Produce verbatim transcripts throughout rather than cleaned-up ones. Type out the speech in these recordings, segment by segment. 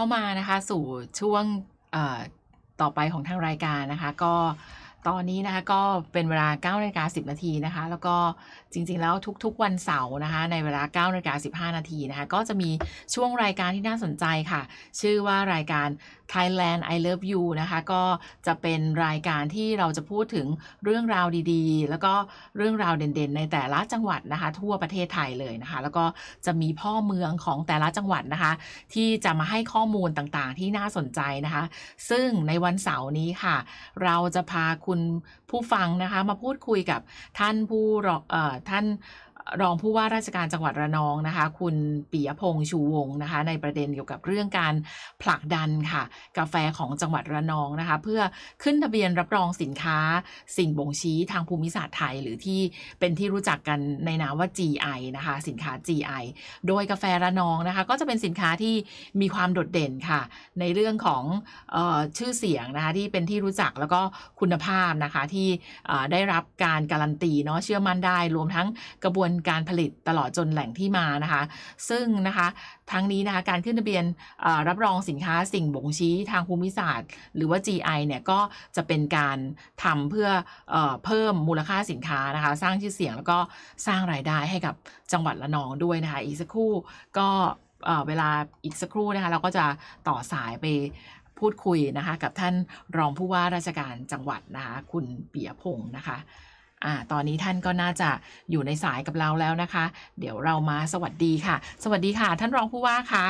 ามานะคะสู่ช่วงต่อไปของทางรายการนะคะก็ตอนนี้นะคะก็เป็นเวลา เก้านาฬิกาสิบนาทีนะคะแล้วก็จริงๆแล้วทุกๆวันเสาร์นะคะในเวลา เก้านาฬิกาสิบห้านาทีนะคะก็จะมีช่วงรายการที่น่าสนใจค่ะชื่อว่ารายการ Thailand I Love You นะคะก็จะเป็นรายการที่เราจะพูดถึงเรื่องราวดีๆแล้วก็เรื่องราวเด่นๆในแต่ละจังหวัดนะคะทั่วประเทศไทยเลยนะคะแล้วก็จะมีพ่อเมืองของแต่ละจังหวัดนะคะที่จะมาให้ข้อมูลต่างๆที่น่าสนใจนะคะซึ่งในวันเสาร์นี้ค่ะเราจะพาคุณผู้ฟังนะคะมาพูดคุยกับท่านผู้เอ่อท่านรองผู้ว่าราชการจังหวัดระนองนะคะคุณปิยพงษ์ชูวงศ์นะคะในประเด็นเกี่ยวกับเรื่องการผลักดันค่ะกาแฟของจังหวัดระนองนะคะเพื่อขึ้นทะเบียนรับรองสินค้าสิ่งบ่งชี้ทางภูมิศาสตร์ไทยหรือที่เป็นที่รู้จักกันในนามว่า จี ไอ นะคะสินค้า จี ไอ โดยกาแฟระนองนะคะก็จะเป็นสินค้าที่มีความโดดเด่นค่ะในเรื่องของเอ่อชื่อเสียงนะคะที่เป็นที่รู้จักแล้วก็คุณภาพนะคะที่ได้รับการการันตีเนาะเชื่อมั่นได้รวมทั้งกระบวนการผลิตตลอดจนแหล่งที่มานะคะซึ่งนะคะทั้งนี้นะคะการขึ้นทะเบียนรับรองสินค้าสิ่งบ่งชี้ทางภูมิศาสตร์หรือว่า จี ไอ เนี่ยก็จะเป็นการทำเพื่อเอ่อเพิ่มมูลค่าสินค้านะคะสร้างชื่อเสียงแล้วก็สร้างรายได้ให้กับจังหวัดระนองด้วยนะคะอีกสักครู่ก็เอ่อเวลาอีกสักครู่นะคะเราก็จะต่อสายไปพูดคุยนะคะกับท่านรองผู้ว่าราชการจังหวัดนะคะคุณปิยพงษ์นะคะอ่าตอนนี้ท่านก็น่าจะอยู่ในสายกับเราแล้วนะคะเดี๋ยวเรามาสวัสดีค่ะสวัสดีค่ะท่านรองผู้ว่าคะ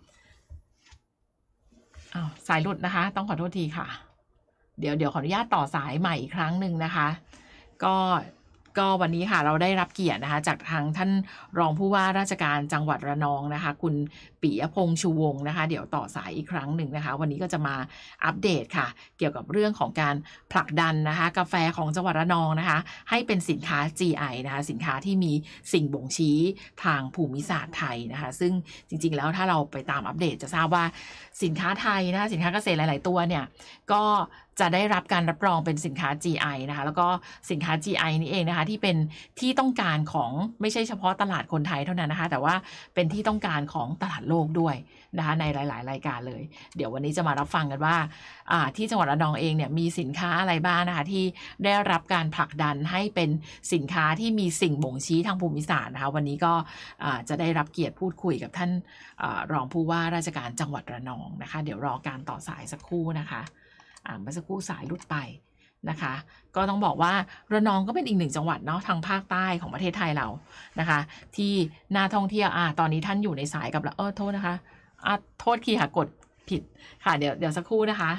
อ้าวสายหลุดนะคะต้องขอโทษทีค่ะเดี๋ยวเดี๋ยวขออนุญาตต่อสายใหม่อีกครั้งหนึ่งนะคะก็ก็วันนี้ค่ะเราได้รับเกียรตินะคะจากทางท่านรองผู้ว่าราชการจังหวัดระนองนะคะคุณปิยพงษ์ชูวงศ์นะคะเดี๋ยวต่อสายอีกครั้งหนึ่งนะคะวันนี้ก็จะมาอัปเดตค่ะเกี่ยวกับเรื่องของการผลักดันนะคะกาแฟของจังหวัดระนองนะคะให้เป็นสินค้า จี ไอ นะคะสินค้าที่มีสิ่งบ่งชี้ทางภูมิศาสตร์ไทยนะคะซึ่งจริงๆแล้วถ้าเราไปตามอัปเดตจะทราบว่าสินค้าไทยนะคะสินค้าเกษตรหลายๆตัวเนี่ยก็จะได้รับการรับรองเป็นสินค้า จี ไอ นะคะแล้วก็สินค้า จี ไอ นี่เองนะคะที่เป็นที่ต้องการของไม่ใช่เฉพาะตลาดคนไทยเท่านั้นนะคะแต่ว่าเป็นที่ต้องการของตลาดโลกด้วยนะคะในหลายๆรายการเลยเดี๋ยววันนี้จะมารับฟังกันว่าที่จังหวัดระนองเองเนี่ยมีสินค้าอะไรบ้างนะคะที่ได้รับการผลักดันให้เป็นสินค้าที่มีสิ่งบ่งชี้ทางภูมิศาสตร์นะคะวันนี้ก็จะได้รับเกียรติพูดคุยกับท่านรองผู้ว่าราชการจังหวัดระนองนะคะเดี๋ยวรอการต่อสายสักครู่นะคะอ่าเมื่อสักครู่สายหลุดไปนะคะก็ต้องบอกว่าระนองก็เป็นอีกหนึ่งจังหวัดเนาะทางภาคใต้ของประเทศไทยเรานะคะที่น่าท่องเที่ยวอ่าตอนนี้ท่านอยู่ในสายกับเราเออโทษนะคะอ่าโทษคีย์ค่ะกดผิดค่ะเดี๋ยวเดี๋ยวสักครู่นะคะ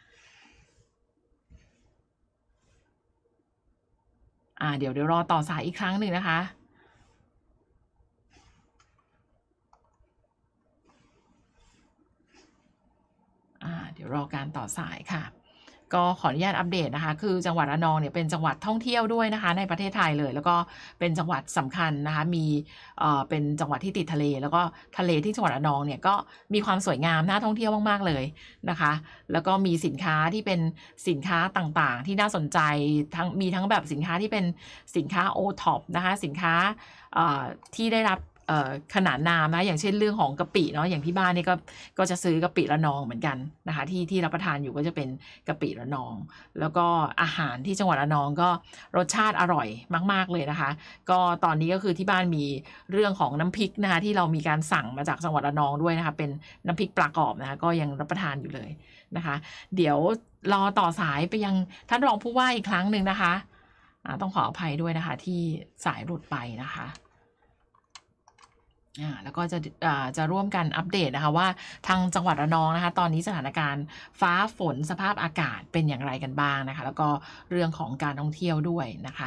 อ่าเดี๋ยวเดี๋ยวรอต่อสายอีกครั้งหนึ่งนะคะอ่าเดี๋ยวรอการต่อสายค่ะก็ขออนุญาตอัปเดตนะคะคือจังหวัดระนองเนี่ยเป็นจังหวัดท่องเที่ยวด้วยนะคะในประเทศไทยเลยแล้วก็เป็นจังหวัดสำคัญนะคะมีเอ่อเป็นจังหวัดที่ติดทะเลแล้วก็ทะเลที่จังหวัดระนองเนี่ยก็มีความสวยงามน่าท่องเที่ยวมากๆเลยนะคะแล้วก็มีสินค้าที่เป็นสินค้าต่างๆที่น่าสนใจทั้งมีทั้งแบบสินค้าที่เป็นสินค้า โอ ท็อป นะคะสินค้าเอ่อที่ได้รับขนาดนามนะอย่างเช่นเรื่องของกะปิเนาะอย่างที่บ้านนี่ก็ก็จะซื้อกะปิระนองเหมือนกันนะคะที่ที่รับประทานอยู่ก็จะเป็นกะปิระนองแล้วก็อาหารที่จังหวัดระนองก็รสชาติอร่อยมากๆเลยนะคะก็ตอนนี้ก็คือที่บ้านมีเรื่องของน้ำพริกนะคะที่เรามีการสั่งมาจากจังหวัดระนองด้วยนะคะเป็นน้ำพริกปลากรอบนะคะก็ยังรับประทานอยู่เลยนะคะเดี๋ยวรอต่อสายไปยังท่านรองผู้ว่าอีกครั้งหนึ่งนะคะต้องขออภัยด้วยนะคะที่สายหลุดไปนะคะอ่าแล้วก็จะอ่าจะร่วมกันอัปเดตนะคะว่าทางจังหวัดระนองนะคะตอนนี้สถานการณ์ฟ้าฝนสภาพอากาศเป็นอย่างไรกันบ้างนะคะแล้วก็เรื่องของการท่องเที่ยวด้วยนะคะ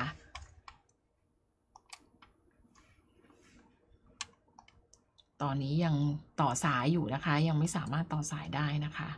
ตอนนี้ยังต่อสายอยู่นะคะยังไม่สามารถต่อสายได้นะคะ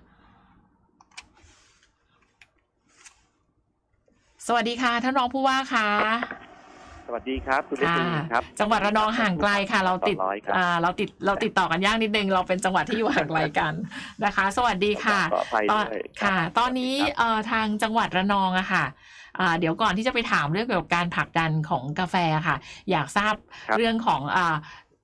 สวัสดีค่ะท่านรองผู้ว่าค่ะสวัสดีครับคุณเดชครับจังหวัดระนองห่างไกลค่ะเราติดอ่าเราติดเราติดต่อกันยากนิดนึงเราเป็นจังหวัดที่อยู่ห่างไกลกันนะคะสวัสดีค่ะตอนค่ะตอนนี้เอ่อทางจังหวัดระนองอะค่ะอ่าเดี๋ยวก่อนที่จะไปถามเรื่องเกี่ยวกับการผลักดันของกาแฟค่ะอยากทราบเรื่องของอ่า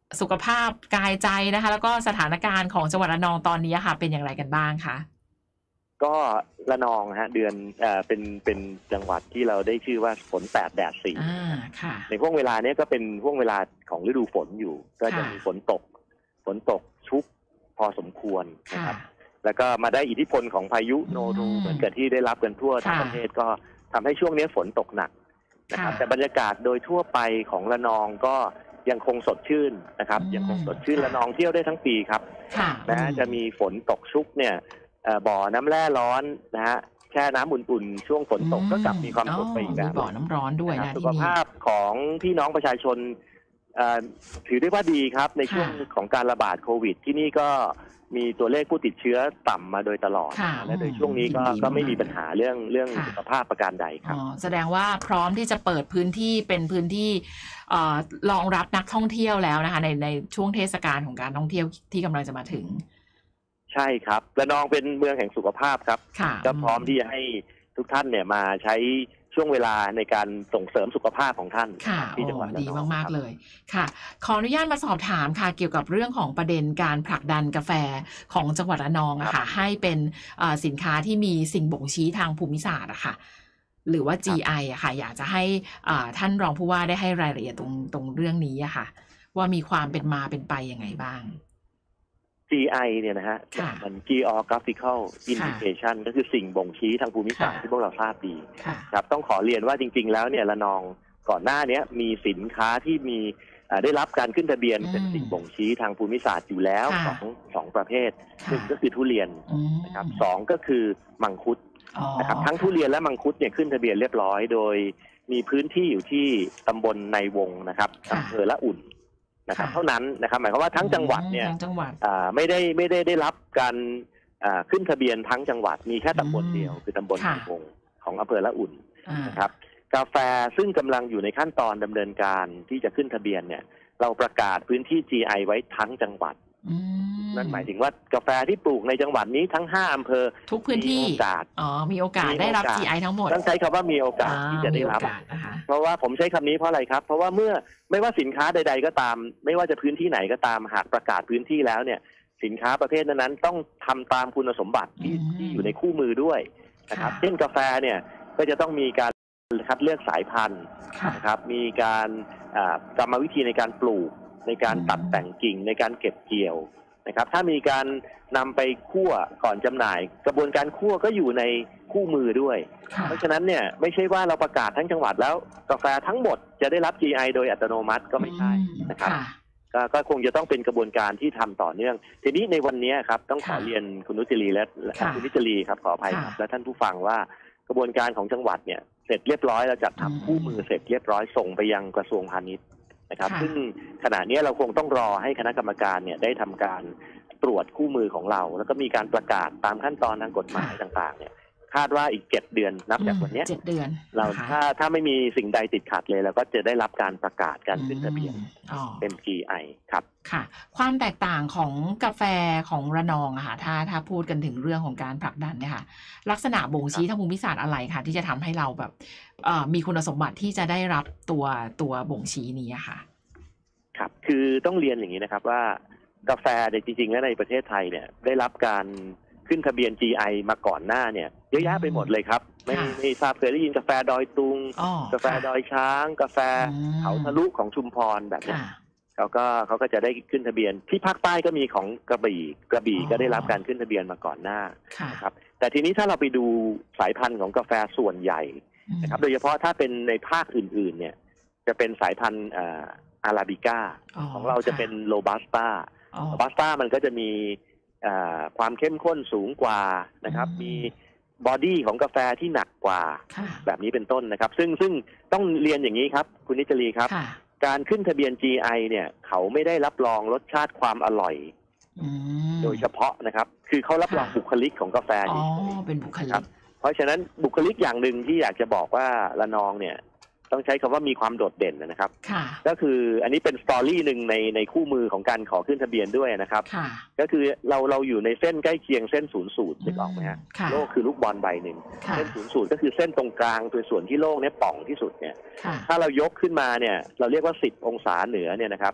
สุขภาพกายใจนะคะแล้วก็สถานการณ์ของจังหวัดระนองตอนนี้ค่ะเป็นอย่างไรกันบ้างคะก็ระนองฮะเดือนเอ่อเป็นเป็นจังหวัดที่เราได้ชื่อว่าฝนแปดแดดสี่อ่าค่ะในช่วงเวลานี้ก็เป็นช่วงเวลาของฤดูฝนอยู่ก็จะมีฝนตกฝนตกชุกพอสมควรนะครับแล้วก็มาได้อิทธิพลของพายุโนรูเหมือนกับที่ได้รับกันทั่วทั้งประเทศก็ทำให้ช่วงนี้ฝนตกหนักนะครับแต่บรรยากาศโดยทั่วไปของระนองก็ยังคงสดชื่นนะครับยังคงสดชื่นระนองเที่ยวได้ทั้งปีครับนะจะมีฝนตกชุกเนี่ยบ่อน้ำแร่ร้อนนะฮะแช่น้ำอุ่นๆช่วงฝนตกก็กลับมีความสุขไปอีกแบบบ่อน้ำร้อนด้วยนะสุขภาพของพี่น้องประชาชนถือได้ว่าดีครับในช่วงของการระบาดโควิดที่นี่ก็มีตัวเลขผู้ติดเชื้อต่ำมาโดยตลอดและโดยช่วงนี้ก็ก็ไม่มีปัญหาเรื่องเรื่องสุขภาพประการใดครับแสดงว่าพร้อมที่จะเปิดพื้นที่เป็นพื้นที่รองรับนักท่องเที่ยวแล้วนะคะในในช่วงเทศกาลของการท่องเที่ยวที่กำลังจะมาถึงใช่ครับระนองเป็นเมืองแห่งสุขภาพครับก็พร้อมที่จะให้ทุกท่านเนี่ยมาใช้ช่วงเวลาในการส่งเสริมสุขภาพของท่านที่จังหวัดระนองดีมากๆเลยค่ะขออนุญาตมาสอบถามค่ะเกี่ยวกับเรื่องของประเด็นการผลักดันกาแฟของจังหวัดระนองอะค่ะให้เป็นสินค้าที่มีสิ่งบ่งชี้ทางภูมิศาสตร์อะค่ะหรือว่า จี ไอ อะค่ะอยากจะให้ท่านรองผู้ว่าได้ให้รายละเอียดตรงตรงเรื่องนี้อะค่ะว่ามีความเป็นมาเป็นไปยังไงบ้างจี ไอ เนี่ยนะฮะมัน Geographical Indication ก็คือสิ่งบ่งชี้ทางภูมิศาสตร์ที่พวกเราทราบดีครับต้องขอเรียนว่าจริงๆแล้วเนี่ยระนองก่อนหน้านี้มีสินค้าที่มีได้รับการขึ้นทะเบียนเป็นสิ่งบ่งชี้ทางภูมิศาสตร์อยู่แล้วสองสองประเภทหนึ่งก็คือทุเรียนนะครับสองก็คือมังคุดนะครับทั้งทุเรียนและมังคุดเนี่ยขึ้นทะเบียนเรียบร้อยโดยมีพื้นที่อยู่ที่ตำบลในวงนะครับอำเภอละอุ่นนะครับเท่านั้นนะครับหมายความว่าทั้งจังหวัดเนี่ยไม่ได้ไม่ได้ได้รับการขึ้นทะเบียนทั้งจังหวัดมีแค่ตำบลเดียวคือตำบลในวงของอำเภอละอุ่นนะครับกาแฟซึ่งกำลังอยู่ในขั้นตอนดำเนินการที่จะขึ้นทะเบียนเนี่ยเราประกาศพื้นที่ จี ไอ ไว้ทั้งจังหวัดนั่นหมายถึงว่ากาแฟที่ปลูกในจังหวัดนี้ทั้งห้าอำเภอทุกพื้นที่มีโอกาสอ๋อมีโอกาสได้รับ จี ไอ ทั้งหมดต้องใช้คำว่ามีโอกาสที่จะได้รับเพราะว่าผมใช้คำนี้เพราะอะไรครับเพราะว่าเมื่อไม่ว่าสินค้าใดๆก็ตามไม่ว่าจะพื้นที่ไหนก็ตามหากประกาศพื้นที่แล้วเนี่ยสินค้าประเภทนั้นต้องทำตามคุณสมบัติที่ที่อยู่ในคู่มือด้วยนะครับเช่นกาแฟเนี่ยก็จะต้องมีการคัดเลือกสายพันธุ์นะครับมีการกรรมวิธีในการปลูกในการตัดแต่งกิ่งในการเก็บเกี่ยวนะครับถ้ามีการนำไปคั่วก่อนจำหน่ายกระบวนการคั่วก็อยู่ในคู่มือด้วยเพราะฉะนั้นเนี่ยไม่ใช่ว่าเราประกาศทั้งจังหวัดแล้วกาแฟทั้งหมดจะได้รับ จี ไอ โดยอัตโนมัติก็ไม่ใช่นะครับก็คงจะต้องเป็นกระบวนการที่ทำต่อเนื่องทีนี้ในวันนี้ครับต้องขอเรียนคุณนุชลีและคุณนิจลีครับขออภัยครับและท่านผู้ฟังว่ากระบวนการของจังหวัดเนี่ยเสร็จเรียบร้อยแล้วจัดทำคู่มือเสร็จเรียบร้อยส่งไปยังกระทรวงพาณิชย์นะครับซึ่งขณะนี้เราคงต้องรอให้คณะกรรมการเนี่ยได้ทำการตรวจคู่มือของเราแล้วก็มีการประกาศตามขั้นตอนทางกฎหมายต่างๆเนี่ยคาดว่าอีกเจ็ดเดือนนับจากวันนี้เจ็ดเดือนเราถ้าถ้าไม่มีสิ่งใดติดขัดเลยเราก็จะได้รับการประกาศการขึ้นทะเบียนเป็น จี ไอ ครับค่ะความแตกต่างของกาแฟของระนองอะค่ะถ้าถ้าพูดกันถึงเรื่องของการผลักดันเนี่ยค่ะลักษณะบ่งชี้ทางภูมิศาสตร์อะไรค่ะที่จะทำให้เราแบบมีคุณสมบัติที่จะได้รับตัวตัวบ่งชี้นี้ค่ะครับคือต้องเรียนอย่างนี้นะครับว่ากาแฟเนี่ยจริงๆแล้วในประเทศไทยเนี่ยได้รับการขึ้นทะเบียน จี ไอ มาก่อนหน้าเนี่ยเยอะแยะไปหมดเลยครับไม่ไม่ทราบเคยได้ยินกาแฟดอยตุงกาแฟดอยช้างกาแฟเขาทะลุของชุมพรแบบนี้เขาก็เขาก็จะได้ขึ้นทะเบียนที่ภาคใต้ก็มีของกระบี่กระบี่ก็ได้รับการขึ้นทะเบียนมาก่อนหน้านะครับแต่ทีนี้ถ้าเราไปดูสายพันธุ์ของกาแฟส่วนใหญ่นะครับโดยเฉพาะถ้าเป็นในภาคอื่นๆเนี่ยจะเป็นสายพันธุ์อาราบิก้าของเราจะเป็นโรบัสต้าโรบัสต้ามันก็จะมีความเข้มข้นสูงกว่านะครับมีบอดี้ของกาแฟที่หนักกว่าแบบนี้เป็นต้นนะครับซึ่งซึ่งต้องเรียนอย่างนี้ครับคุณนิจลีครับการขึ้นทะเบียน จี ไอ เนี่ยเขาไม่ได้รับรองรสชาติความอร่อยโดยเฉพาะนะครับคือเขารับรองบุคลิกของกาแฟอ๋อเป็นบุคลิกเพราะฉะนั้นบุคลิกอย่างหนึ่งที่อยากจะบอกว่าระนองเนี่ยต้องใช้คำว่ามีความโดดเด่นนะครับก็คืออันนี้เป็นสตอรี่หนึ่งในในคู่มือของการขอขึ้นทะเบียนด้วยนะครับก็คือเราเราอยู่ในเส้นใกล้เคียงเส้นศูนย์สูตรนึกออกไหมฮะโลกคือลูกบอลใบหนึ่งเส้นศูนย์สูตรก็คือเส้นตรงกลางตัวส่วนที่โลกเนี่ยป่องที่สุดเนี่ยถ้าเรายกขึ้นมาเนี่ยเราเรียกว่าสิบองศาเหนือเนี่ยนะครับ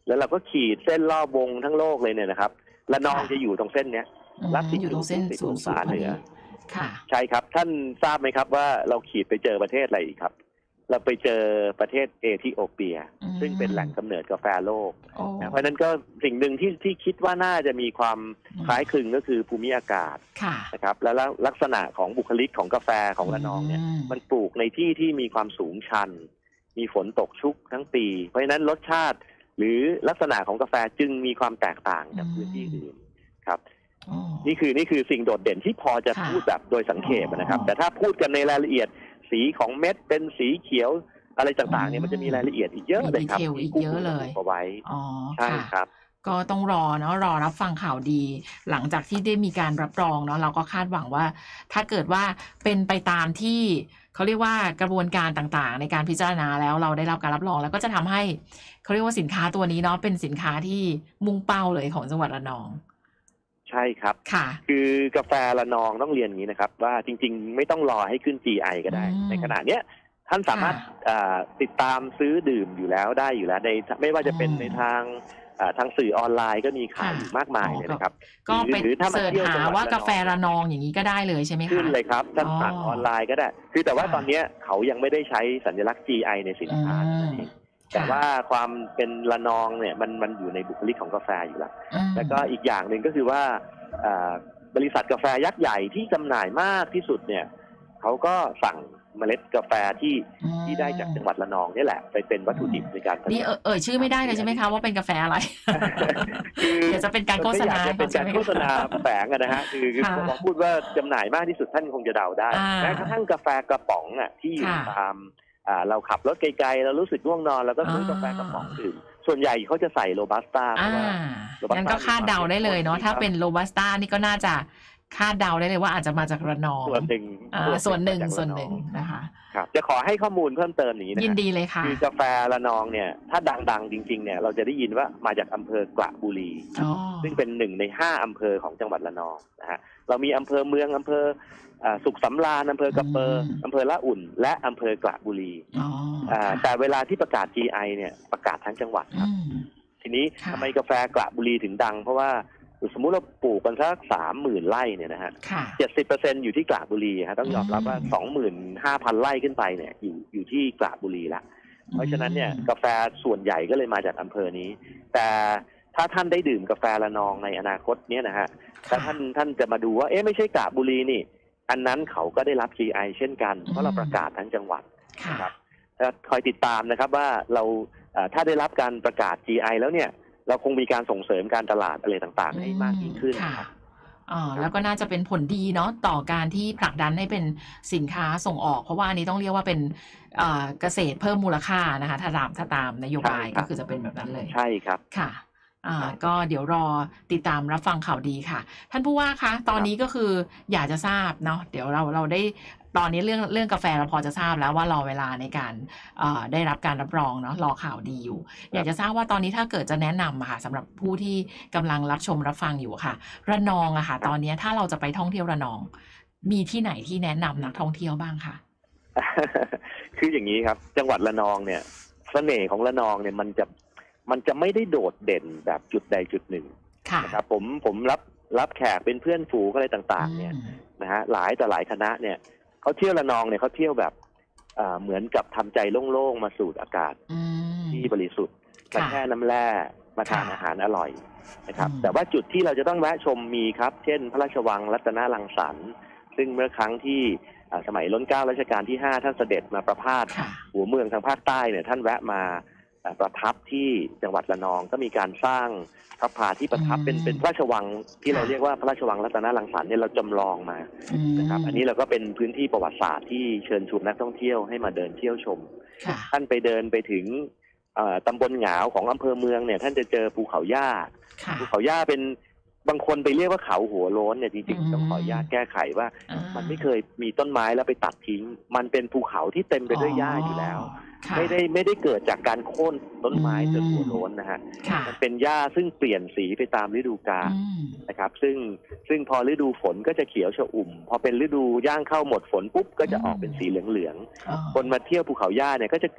แล้วเราก็ขีดเส้นรอบวงทั้งโลกเลยเนี่ยนะครับละนองค่ะจะอยู่ตรงเส้นเนี้ยอืมลัดติดอยู่ตรงเส้นสิบศูอน งย์ศาสูตรพอเหนืดีอค่ะใช่ครับท่านทราบไหมครับว่าเราขีดไปเจอประเทศอะไรอีกครับเราไปเจอประเทศเอธิโอเปียอืมซึ่งเป็นแหล่งกำเนิดกาแฟโลกโอ้นะเพราะฉะนั้นก็สิ่งหนึ่งที่ที่คิดว่าน่าจะมีความอืมคล้ายคลึงก็คือภูมิอากาศค่ะนะครับแล้วลักษณะของบุคลิกของกาแฟของระนองเนี่ยอืมมันปลูกในที่ที่มีความสูงชัน มีฝนตกชุกทั้งปี เพราะฉะนั้นรสชาติหรือลักษณะของกาแฟจึงมีความแตกต่างจากพื้นที่อื่นครับอ๋อนี่คือนี่คือสิ่งโดดเด่นที่พอจะค่ะพูดแบบโดยสังเขปนะครับอ๋อแต่ถ้าพูดกันในรายละเอียดสีของเม็ดเป็นสีเขียวอะไรต่างๆเนี่ยมันจะมีรายละเอียดอีกเยอะเลยครับมีดีเทลอีกเยอะเลยที่เอาไว้อ๋อใช่ค่ะครับก็ต้องรอเนาะรอรับฟังข่าวดี หลังจากที่ได้มีการรับรองเนาะเราก็คาดหวังว่า ถ้าเกิดว่าเป็นไปตามที่เขาเรียกว่ากระบวนการต่างๆ ในการพิจารณาแล้วเราได้รับการรับรองแล้วก็จะทำให้เขาเรียกว่าสินค้าตัวนี้เนาะเป็นสินค้าที่มุ่งเป้าเลยของจังหวัดระนองใช่ครับค่ะคือกาแฟระนองต้องเรียนอย่างนี้นะครับ ว่าจริงๆไม่ต้องรอให้ขึ้น จี ไอ ก็ได้อืมในขณะเนี้ยท่านสามารถค่ะอ่าติดตามซื้อดื่มอยู่แล้วได้อยู่แล้วในไม่ว่าจะเป็นอืมในทางอ่าทางสื่อออนไลน์ก็มีขายค่ะอยู่มากมายเลยนะครับก็ไปหรือถ้ามาเสิร์ชเที่ยวหาจังหวัดว่ากาแฟระนองระนองอย่างนี้ก็ได้เลยใช่ไหมคะขึ้นเลยครับท่านสั่งอ๋อออนไลน์ก็ได้ คือแต่ว่าค่ะตอนเนี้ยเขายังไม่ได้ใช้สัญลักษณ์ จี ไอ ในสินค้าอืมนั่นเองแต่ว่าความเป็นระนองเนี่ยมันมันอยู่ในบุคลิกของกาแฟอยู่แล้วอืมแล้วก็อีกอย่างหนึ่งก็คือว่าอ่าบริษัทกาแฟยักษ์ใหญ่ที่จำหน่ายมากที่สุดเนี่ยเขาก็สั่งเมล็ดกาแฟที่อืมที่ได้จากจังหวัดระนองนี่แหละไปเป็นวัตถุดิบในการผลิตนี่เอ่ยเอ่ยชื่อไม่ได้เลยใช่ไหมคะว่าเป็นกาแฟอะไรคือเดี๋ยวจะเป็นการโฆษณาไม่อยกจะเป็นการโฆษณาแฝงอะนะฮะคือคือค่ะผมบอกพูดว่าจำหน่ายมากที่สุดท่านคงจะเดาได้อ่าแม้กระทั่งกาแฟกระป๋องอ่ะที่อยู่ค่ะตามอ่าเราขับรถไกลๆเรารู้สึกง่วงนอนเราก็ซื้อกาแฟกระป๋องดื่มส่วนใหญ่เขาจะใส่โรบัสต้าเพอ่าราะว่า โรบัสต้างั้นก็คาดเดาได้เลยเนาะมีความถ้าเป็นโรบัสต้านี่ก็น่าจะคาดเดาได้เลยว่าอาจจะมาจากระนองส่วนหนึ่งอ่าส่วนหนึ่งมาจากส่วนระหนึ่งองนะคะครับจะขอให้ข้อมูลเพิ่มเติมอย่างนี้นะยินฮะดีเลยค่ะคือกาแฟระนองเนี่ยถ้าดังๆจริงๆเนี่ยเราจะได้ยินว่ามาจากอำเภอกระบุรีอ๋อซึ่งเป็นหนึ่งในห้าอำเภอของจังหวัดระนองนะฮะเรามีอำเภอเมืองอำเภออ่าสุขสำราญอำเภอกระเปอร์อำเภอละอุ่น และอำเภอกระบุรีอ๋ออ่าค่ะแต่เวลาที่ประกาศ จี ไอ เนี่ยประกาศทั้งจังหวัดคอืรับมทีนี้ค่ะทำไมกาแฟกระบุรีถึงดัง เพราะว่าสมมุติเราปลูกกันสักสามหมื่นไร่เนี่ยนะฮะค่ะเจ็ดสิบเปอร์เซ็นอยู่ที่กระบุรีฮะต้องยอมรับว่าอืมสองหมื่นห้าพันไร่ขึ้นไปเนี่ยอยู่อยู่ที่กระบุรีละเพราะฉะนั้นเนี่ยกาแฟส่วนใหญ่ก็เลยมาจากอำเภอนี้ แต่ถ้าท่านได้ดื่มกาแฟระนองในอนาคตเนี่ยนะฮะถ้าท่านท่านจะมาดูว่าเอ๊ะไม่ใช่กระบุรีนี่ อันนั้นเขาก็ได้รับ จี ไอ เช่นกันเพราะเราประกาศทั้งจังหวัดค่ะนะครับคอยติดตามนะครับว่าเราเอ่อถ้าได้รับการประกาศ จี ไอ แล้วเนี่ยเราคงมีการส่งเสริมการตลาดอะไรต่างๆ ให้มากยิ่งขึ้นค่ะนะครับอ๋อแล้วก็น่าจะเป็นผลดีเนาะต่อการที่ผลักดันให้เป็นสินค้าส่งออก เพราะว่าอันนี้ต้องเรียกว่าเป็นเอ่อเกษตรเพิ่มมูลค่านะคะถ้าตามถ้าตามนโยบายใช่ครัก็บคือจะเป็นแบบนั้นเลยใช่ครับค่ะอ่าใช่ก็เดี๋ยวรอติดตามรับฟังข่าวดีค่ะ ท่านผู้ว่าคะตอนนี้ก็คืออยากจะทราบเนาะเดี๋ยวเราเราได้ตอนนี้เรื่องเรื่องกาแฟเราพอจะทราบแล้วว่ารอเวลาในการเอ่อได้รับการรับรองเนาะรอข่าวดีอยู่ อยากจะทราบว่าตอนนี้ถ้าเกิดจะแนะนำอะค่ะสำหรับผู้ที่กำลังรับชมรับฟังอยู่ค่ะ ระนองอะค่ะ ตอนนี้ถ้าเราจะไปท่องเที่ยวระนอง มีที่ไหนที่แนะนำนักท่องเที่ยวบ้างคะคืออย่างนี้ครับ จังหวัดระนองเนี่ยเสน่ห์ของระนองเนี่ยมันจะมันจะไม่ได้โดดเด่นแบบจุดใดจุดหนึ่งค่ะนะครับผมผมรับรับแขกเป็นเพื่อนฝูงอะไรต่างๆ เนี่ยอืมนะฮะหลายแต่หลายคณะเนี่ยเขาเที่ยวระนองเนี่ยเขาเที่ยวแบบอ่าเหมือนกับทำใจโล่งๆมาสูดอากาศอืมที่บริสุทธิ์มาค่ะแช่น้ำแร่มาทานค่ะอาหารอร่อยนะครับอืมแต่ว่าจุดที่เราจะต้องแวะชมมีครับ เช่น พระราชวังรัตนรังสรรค์ซึ่งเมื่อครั้งที่อ่าสมัยรัชกาลรัชกาลที่ห้าท่านเสด็จมาประพาสค่ะหัวเมืองทางภาคใต้เนี่ยท่านแวะมาเอ่อประทับที่จังหวัดระนองก็มีการสร้างพระพลาที่ประทับอืมเป็นเป็นพระราชวังที่เราค่ะเรียกว่าพระราชวังรัตนรังสรรค์เนี่ยเราจำลองมาอืมนะครับอันนี้เราก็เป็นพื้นที่ประวัติศาสตร์ที่เชิญชวนนักท่องเที่ยวให้มาเดินเที่ยวชมค่ะท่านไปเดินไปถึงเอ่อตำบลหงาวของอำเภอเมืองเนี่ยท่านจะเจอภูเขาหญ้าค่ะภูเขาหญ้าเป็นบางคนไปเรียกว่าเขาหัวโล้นเนี่ยจริงอืมๆต้องขออนุญาตแก้ไขว่าอ่ามันไม่เคยมีต้นไม้แล้วไปตัดทิ้ง มันเป็นภูเขาที่เต็มไปด้วยหญ้าอยู่แล้วค่ะไม่ได้ไม่ได้เกิดจากการโค่นต้นไม้อืมจนหัวโล้นนะฮะค่ะมันเป็นหญ้าซึ่งเปลี่ยนสีไปตามฤดูกาลอืมนะครับซึ่งซึ่งพอฤดูฝนก็จะเขียวชอุ่ม พอเป็นฤดูย่างเข้าหมดฝนปุ๊บก็จะออกเป็นสีเหลืองอ๋อๆคนมาเที่ยวภูเขาหญ้าเนี่ยก็จะเกิด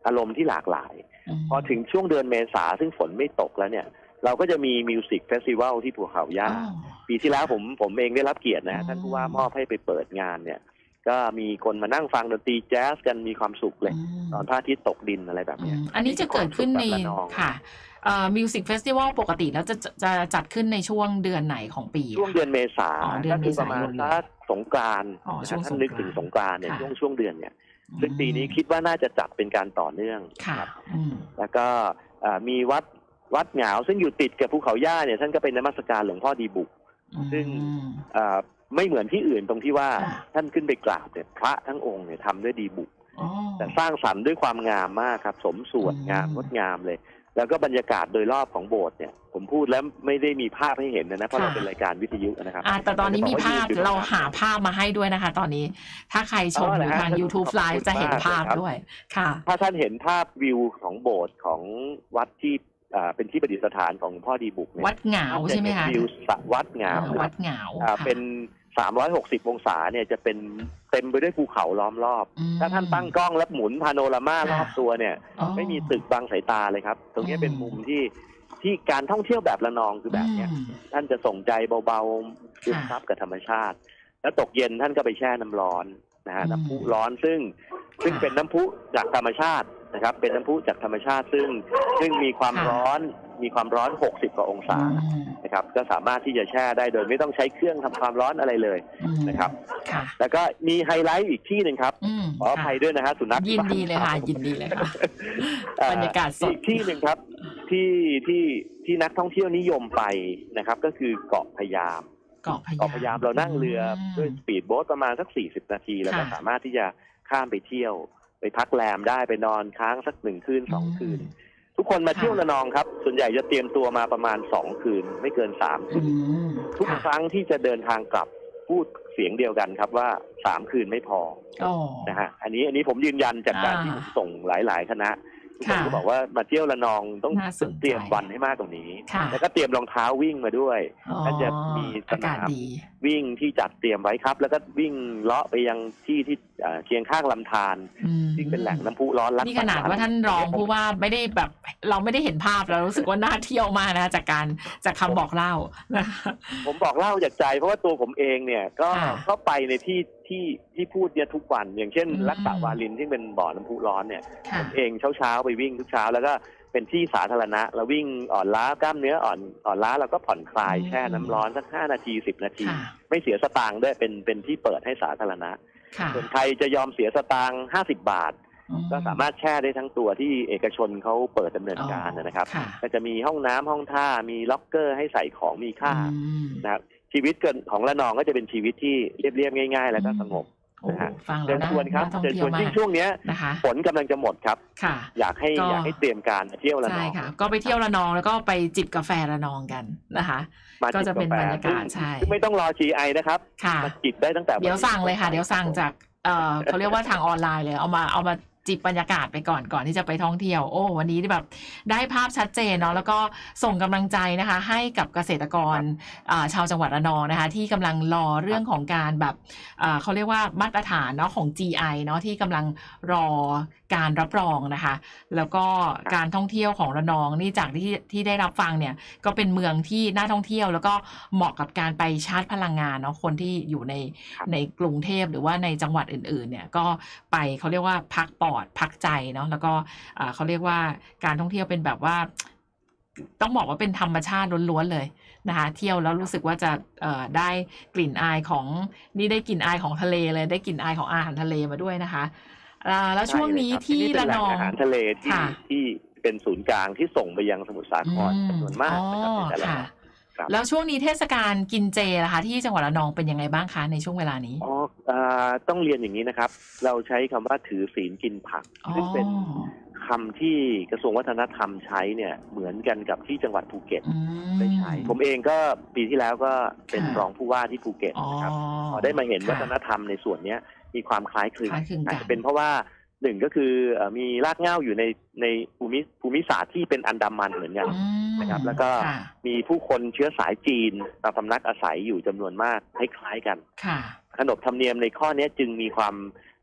อารมณ์ที่หลากหลายพอถึงช่วงเดือนเมษาซึ่งฝนไม่ตกแล้วเนี่ยเราก็จะมีมิวสิกเฟสติวัลที่ภูเขาย่าปีที่แล้วผมผมเองได้รับเกียรตินะท่านผู้ว่ามอบให้ไปเปิดงานเนี่ยก็มีคนมานั่งฟังดนตรีแจ๊สกันมีความสุขเลยตอนพระอาทิตย์ตกดินอะไรแบบนี้อันนี้จะเกิดขึ้นในค่ะเอ่อมิวสิกเฟสติวัลปกติแล้วจะจะจัดขึ้นในช่วงเดือนไหนของปีช่วงเดือนเมษาก็คือประมาณสักสงกรานต์ท่านนึกถึงสงกรานต์เนี่ยช่วงช่วงเดือนเนี่ยซึ่งปีนี้คิดว่าน่าจะจัดเป็นการต่อเนื่องครับแล้วก็มีวัดวัดเหงาซึ่งอยู่ติดกับภูเขาย่าเนี่ยท่านก็เป็นนมัสการหลวงพ่อดีบุกซึ่งไม่เหมือนที่อื่นตรงที่ว่าท่านขึ้นไปกราบเนี่ยพระทั้งองค์เนี่ยทำด้วยดีบุกแต่สร้างสรรค์ด้วยความงามมากครับสมส่วนงามงดงามเลยแล้วก็บรรยากาศโดยรอบของโบสถ์เนี่ยผมพูดแล้วไม่ได้มีภาพให้เห็นนะเพราะเราเป็นรายการวิทยุนะครับแต่ตอนนี้มีภาพเราหาภาพมาให้ด้วยนะคะตอนนี้ถ้าใครชมอยู่ทาง YouTube Live จะเห็นภาพด้วยค่ะถ้าท่านเห็นภาพวิวของโบสถ์ของวัดที่เป็นที่ประดิษฐานของพ่อดีบุกเนี่ยวัดเหงาใช่ไหมคะวิววัดเหงาวัดเหงาเป็นสามร้อยหกสิบองศาเนี่ยจะเป็นเต็มไปด้วยภูเขาล้อมรอบถ้าท่านตั้งกล้องแล้วหมุนพาโนรามารอบตัวเนี่ยไม่มีตึกบังสายตาเลยครับตรงนี้เป็นมุมที่ที่การท่องเที่ยวแบบระนองคือแบบนี้ท่านจะส่งใจเบาๆซึมซับกับธรรมชาติแล้วตกเย็นท่านก็ไปแช่น้ำร้อนนะฮะน้ำพุร้อนซึ่งซึ่งเป็นน้ำพุจากธรรมชาตินะครับเป็นน้ำพุจากธรรมชาติซึ่งซึ่งมีความร้อนมีความร้อนหกสิบกว่าองศานะครับก็สามารถที่จะแช่ได้โดยไม่ต้องใช้เครื่องทำความร้อนอะไรเลยนะครับแล้วก็มีไฮไลท์อีกที่หนึ่งครับขออภัยด้วยนะฮะสุนัขยินดีเลยค่ะยินดีเลยค่ะบรรยากาศสดอีกที่หนึ่งครับที่ที่ที่นักท่องเที่ยวนิยมไปนะครับก็คือเกาะพะยามเกาะพะยามเรานั่งเรือด้วยสปีดโบ๊ทประมาณสักสี่สิบนาทีแล้วก็สามารถที่จะข้ามไปเที่ยวไปพักแรมได้ไปนอนค้างสักหนึ่งคืนสองคืนทุกคนมาเที่ยวระนองครับส่วนใหญ่จะเตรียมตัวมาประมาณสองคืนไม่เกินสามคืนทุกครั้งที่จะเดินทางกลับพูดเสียงเดียวกันครับว่าสามคืนไม่พอนะฮะอันนี้อันนี้ผมยืนยันจากการที่ผมส่งหลายๆคณะทุกคนก็บอกว่ามาเที่ยวระนองต้องเตรียมวันให้มากกว่านี้แล้วก็เตรียมรองเท้าวิ่งมาด้วยท่านจะมีสนามวิ่งที่จัดเตรียมไว้ครับแล้วก็วิ่งเลาะไปยังที่ที่เคียงข้างลำธารที่เป็นแหล่งน้ำพุร้อนรักนี่ขนาดว่าท่านรองผู้ว่าไม่ได้แบบเราไม่ได้เห็นภาพเรารู้สึกว่าน่าเที่ยวมากนะจากการจากคำบอกเล่าผมบอกเล่าจากใจเพราะว่าตัวผมเองเนี่ยก็ก็ไปในที่ที่ที่พูดเนี่ยทุกวันอย่างเช่นรักษาวาลินที่เป็นบ่อน้ำพุร้อนเนี่ยผมเองเช้าๆไปวิ่งทุกเช้าแล้วก็เป็นที่สาธารณะแล้ววิ่งอ่อนล้ากล้ามเนื้ออ่อนอ่อนล้าเราก็ผ่อนคลายแช่น้ำร้อนสักห้านาทีสิบนาทีไม่เสียสตางค์ด้วยเป็นเป็นที่เปิดให้สาธารณะส่วนใครจะยอมเสียสตางค์ห้าสิบบาทก็สามารถแช่ได้ทั้งตัวที่เอกชนเขาเปิดดำเนินการนะครับก็จะมีห้องน้ำห้องท่ามีล็อกเกอร์ให้ใส่ของมีค่านะครับชีวิตของระนองก็จะเป็นชีวิตที่เรียบๆง่ายๆแล้วก็สงบนะฮะเชิญชวนครับเชิญชวนยิ่งช่วงนี้ฝนกำลังจะหมดครับอยากให้อยากให้เตรียมการเที่ยวระนองใช่ค่ะก็ไปเที่ยวระนองแล้วก็ไปจิบกาแฟระนองกันนะคะก็จะเป็นบรรยากาศใช่ไม่ต้องรอ จี ไอ นะครับมาจิบได้ตั้งแต่เดี๋ยวสั่งเลยค่ะเดี๋ยวสั่งจากเอ่อเขาเรียกว่าทางออนไลน์เลยเอามาเอามาจิบบรรยากาศไปก่อนก่อนที่จะไปท่องเที่ยวโอ้วันนี้แบบได้ภาพชัดเจนเนาะแล้วก็ส่งกำลังใจนะคะให้กับเกษตรกรชาวจังหวัดระนองนะคะที่กำลังรอเรื่องของการแบบเขาเรียกว่ามาตรฐานเนาะของ จี ไอ เนาะที่กำลังรอการรับรองนะคะแล้วก็การท่องเที่ยวของระนองนี่จากที่ที่ได้รับฟังเนี่ยก็เป็นเมืองที่น่าท่องเที่ยวแล้วก็เหมาะกับการไปชาร์จพลังงานเนาะคนที่อยู่ในในกรุงเทพหรือว่าในจังหวัดอื่นๆเนี่ยก็ไปเขาเรียกว่าพักปอดพักใจเนาะแล้วก็เขาเรียกว่าการท่องเที่ยวเป็นแบบว่าต้องบอกว่าเป็นธรรมชาติล้วนๆเลยนะคะเที่ยวแล้วรู้สึกว่าจะได้กลิ่นอายของนี่ได้กลิ่นอายของทะเลเลยได้กลิ่นอายของอาหารทะเลมาด้วยนะคะแล้วช่วงนี้ที่ระนองอาหารทะเลที่ที่เป็นศูนย์กลางที่ส่งไปยังสมุทรสาครจำนวนมากนะครับแล้วช่วงนี้เทศกาลกินเจล่ะคะที่จังหวัดระนองเป็นยังไงบ้างคะในช่วงเวลานี้อ๋อต้องเรียนอย่างนี้นะครับเราใช้คำว่าถือศีลกินผักซึ่งเป็นคำที่กระทรวงวัฒนธรรมใช้เนี่ยเหมือนกันกับที่จังหวัดภูเก็ตได้ใช้ผมเองก็ปีที่แล้วก็เป็นรองผู้ว่าที่ภูเก็ตนะครับพอได้มาเห็นวัฒนธรรมในส่วนนี้มีความคล้ายคลึงอาจจะเป็นเพราะว่าหนึ่งก็คือมีรากเหง้าอยู่ในในภูมิภูมิศาสตร์ที่เป็นอันดามันเหมือนกันนะครับแล้วก็มีผู้คนเชื้อสายจีนมาพำนักอาศัยอยู่จำนวนมากคล้ายๆกันขนบธรรมเนียมในข้อนี้จึงมีความ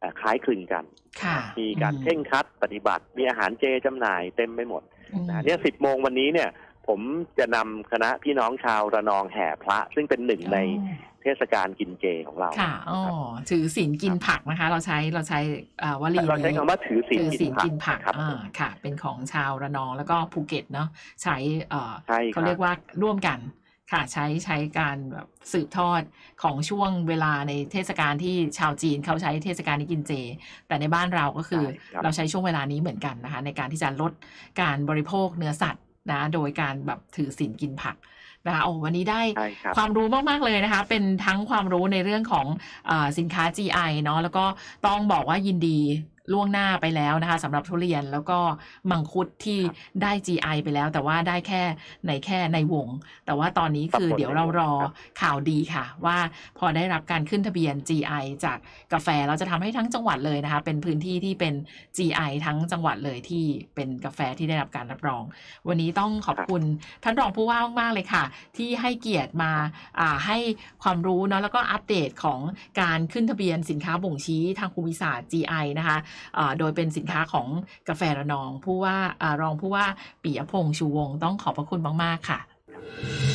คล้ายคลึงกันมีการเข่งครัดปฏิบัติมีอาหารเจจำหน่ายเต็มไปหมดนะเนี่ยสิบโมงวันนี้เนี่ยผมจะนำคณะพี่น้องชาวระนองแห่พระซึ่งเป็นหนึ่งในเทศกาลกินเจของเราค่ะอ๋อถือศีลกินผักนะคะเราใช้เราใช้วลีเราใช้คำว่าถือศีลกินผักครับค่ะเป็นของชาวระนองแล้วก็ภูเก็ตเนาะใช้เขาเรียกว่าร่วมกันค่ะใช้ใช้การแบบสืบทอดของช่วงเวลาในเทศกาลที่ชาวจีนเขาใช้เทศกาลนี้กินเจแต่ในบ้านเราก็คือเราใช้ช่วงเวลานี้เหมือนกันนะคะในการที่จะลดการบริโภคเนื้อสัตว์นะโดยการแบบถือศีลกินผักนะคะโอ้วันนี้ได้ความรู้มากๆเลยนะคะเป็นทั้งความรู้ในเรื่องของอ่าสินค้า จี ไอ เนาะแล้วก็ต้องบอกว่ายินดีล่วงหน้าไปแล้วนะคะสำหรับทุเรียนแล้วก็มังคุดที่ได้ จี ไอ ไปแล้วแต่ว่าได้แค่ในแค่ในวงแต่ว่าตอนนี้คือเดี๋ยวเรารอข่าวดีค่ะว่าพอได้รับการขึ้นทะเบียน จี ไอ จากกาแฟเราจะทำให้ทั้งจังหวัดเลยนะคะเป็นพื้นที่ที่เป็น จี ไอ ทั้งจังหวัดเลยที่เป็นกาแฟที่ได้รับการรับรองวันนี้ต้องขอบคุณท่านรองผู้ว่ามากๆเลยค่ะที่ให้เกียรติมาอ่าให้ความรู้เนาะแล้วก็อัปเดตของการขึ้นทะเบียนสินค้าบ่งชี้ทางภูมิศาสตร์ จี ไอ นะคะโดยเป็นสินค้าของกาแฟระนองผู้ว่ารองผู้ว่าปิยพงษ์ชูวงศ์ต้องขอบพระคุณมากๆค่ะ